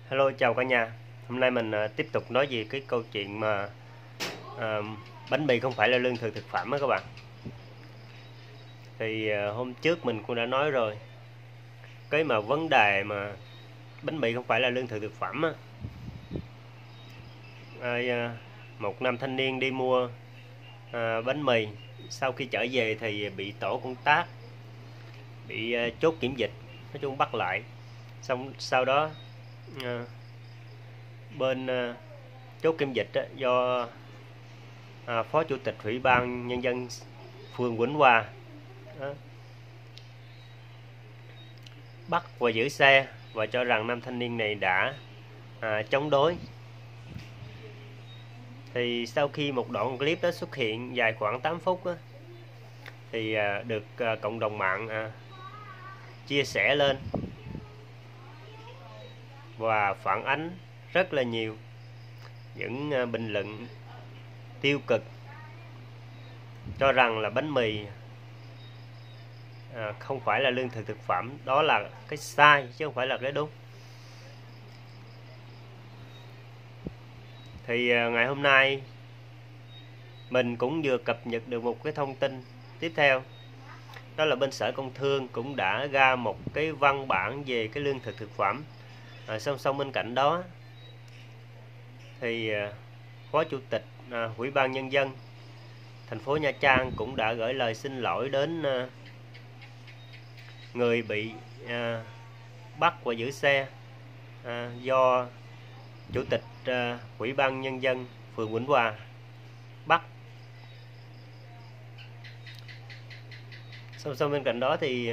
Hello, chào cả nhà. Hôm nay mình tiếp tục nói về cái câu chuyện mà à, bánh mì không phải là lương thực thực phẩm á các bạn. Thì hôm trước mình cũng đã nói rồi, cái mà vấn đề mà bánh mì không phải là lương thực thực phẩm á. Một nam thanh niên đi mua bánh mì, sau khi trở về thì bị tổ công tác, bị chốt kiểm dịch, nói chung bắt lại. Xong sau đó à, bên chốt kiểm dịch á, do Phó Chủ tịch Ủy ban Nhân dân phường Vĩnh Hòa đó, bắt và giữ xe và cho rằng nam thanh niên này đã chống đối. Thì sau khi một đoạn clip đó xuất hiện dài khoảng 8 phút đó, thì được cộng đồng mạng chia sẻ lên và phản ánh rất là nhiều những bình luận tiêu cực, cho rằng là bánh mì không phải là lương thực thực phẩm. Đó là cái sai chứ không phải là cái đúng. Thì ngày hôm nay mình cũng vừa cập nhật được một cái thông tin tiếp theo, đó là bên Sở Công Thương cũng đã ra một cái văn bản về cái lương thực thực phẩm. Song song bên cạnh đó thì Phó Chủ tịch Ủy ban Nhân dân thành phố Nha Trang cũng đã gửi lời xin lỗi đến người bị bắt và giữ xe do Chủ tịch Ủy ban Nhân dân phường Vĩnh Hòa bắt. Song song bên cạnh đó thì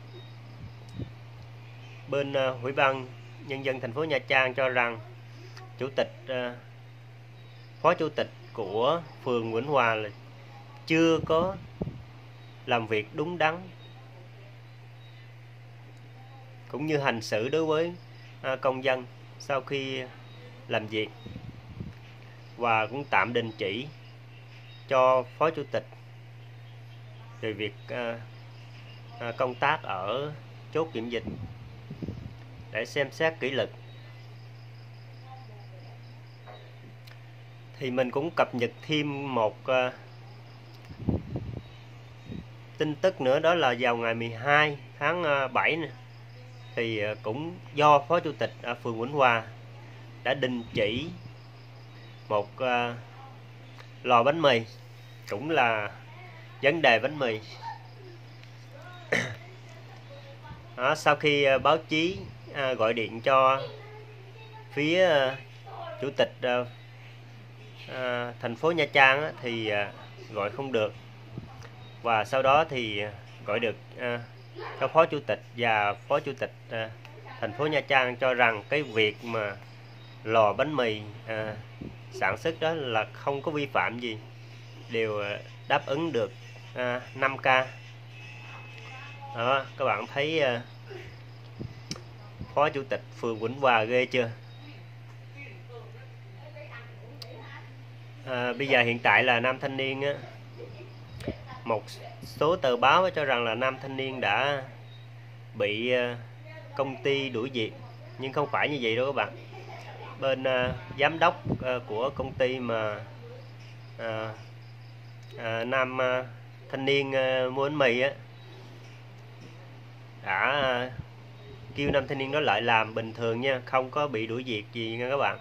bên Ủy ban Nhân dân thành phố Nha Trang cho rằng Phó Chủ tịch của phường Vĩnh Hòa là chưa có làm việc đúng đắn cũng như hành xử đối với công dân sau khi làm việc, và cũng tạm đình chỉ cho Phó Chủ tịch về việc công tác ở chốt kiểm dịch để xem xét kỷ luật. Thì mình cũng cập nhật thêm một tin tức nữa, đó là vào ngày 12 tháng 7 này, thì cũng do Phó Chủ tịch phường Vĩnh Hòa đã đình chỉ một lò bánh mì, cũng là vấn đề bánh mì. Đó, sau khi báo chí gọi điện cho phía Chủ tịch thành phố Nha Trang thì gọi không được, và sau đó thì gọi được cho Phó Chủ tịch, và Phó Chủ tịch thành phố Nha Trang cho rằng cái việc mà lò bánh mì sản xuất đó là không có vi phạm gì, đều đáp ứng được 5K. Đó, các bạn thấy Phó Chủ tịch phường Vĩnh Hòa ghê chưa? Bây giờ hiện tại là nam thanh niên một số tờ báo cho rằng là nam thanh niên đã bị công ty đuổi việc, nhưng không phải như vậy đâu các bạn. Bên giám đốc của công ty mà nam thanh niên mua bánh mì đã kêu nam thanh niên đó lại làm bình thường nha, không có bị đuổi việc gì nha các bạn.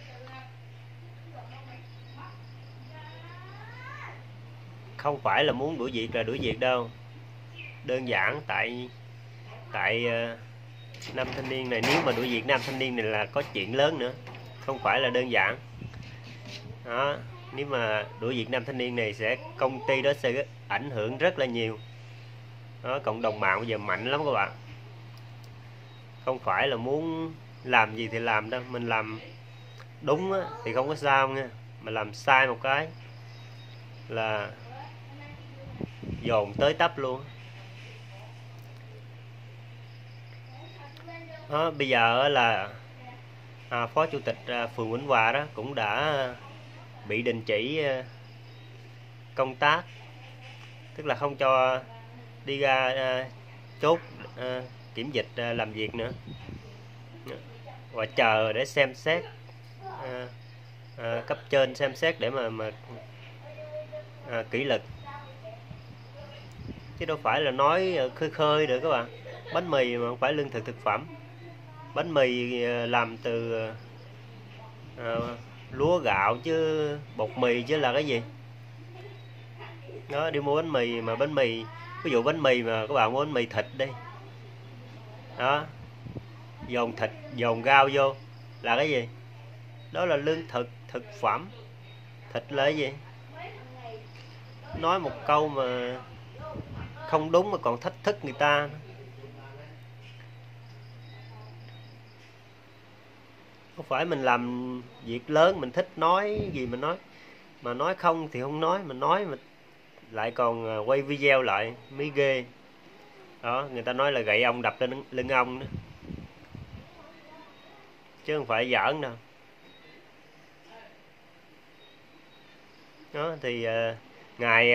Không phải là muốn đuổi việc là đuổi việc đâu, đơn giản tại nam thanh niên này, nếu mà đuổi việc nam thanh niên này là có chuyện lớn nữa, không phải là đơn giản. Đó, nếu mà đuổi việc nam thanh niên này công ty đó sẽ ảnh hưởng rất là nhiều. Đó, cộng đồng mạng bây giờ mạnh lắm các bạn, không phải là muốn làm gì thì làm đâu. Mình làm đúng thì không có sao nha, mà làm sai một cái là dồn tới tấp luôn. Đó, bây giờ là Phó Chủ tịch phường Vĩnh Hòa đó cũng đã bị đình chỉ công tác, tức là không cho đi ra chốt kiểm dịch làm việc nữa. và chờ để xem xét, cấp trên xem xét để mà kỷ luật, chứ đâu phải là nói khơi khơi được các bạn. Bánh mì mà không phải lương thực thực phẩm. Bánh mì làm từ lúa gạo chứ, bột mì chứ là cái gì đó. Đi mua bánh mì mà bánh mì, ví dụ bánh mì mà các bạn mua bánh mì thịt đi đó, dồn thịt dồn rau vô là cái gì đó, là lương thực thực phẩm. Thịt là cái gì? Nói một câu mà không đúng mà còn thách thức người ta. Không phải mình làm việc lớn mình thích nói gì mình nói, mà nói không thì không nói, mà nói mà lại còn quay video lại mới ghê đó. Người ta nói là gậy ông đập lên lưng ông đó, chứ không phải giỡn đâu đó. Thì ngày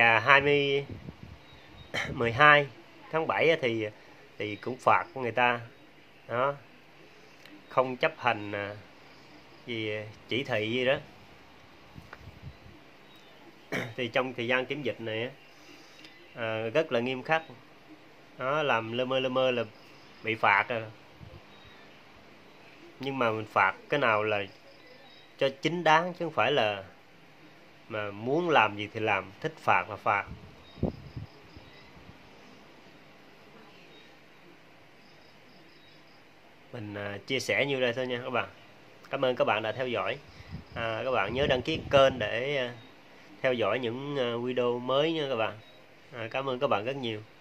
12 tháng 7 thì cũng phạt người ta đó, không chấp hành gì chỉ thị gì đó. Thì trong thời gian kiểm dịch này rất là nghiêm khắc đó, làm lơ mơ là bị phạt rồi. Nhưng mà mình phạt cái nào là cho chính đáng, chứ không phải là mà muốn làm gì thì làm, thích phạt mà phạt. Mình chia sẻ như đây thôi nha các bạn. Cảm ơn các bạn đã theo dõi. Các bạn nhớ đăng ký kênh để theo dõi những video mới nha các bạn. Cảm ơn các bạn rất nhiều.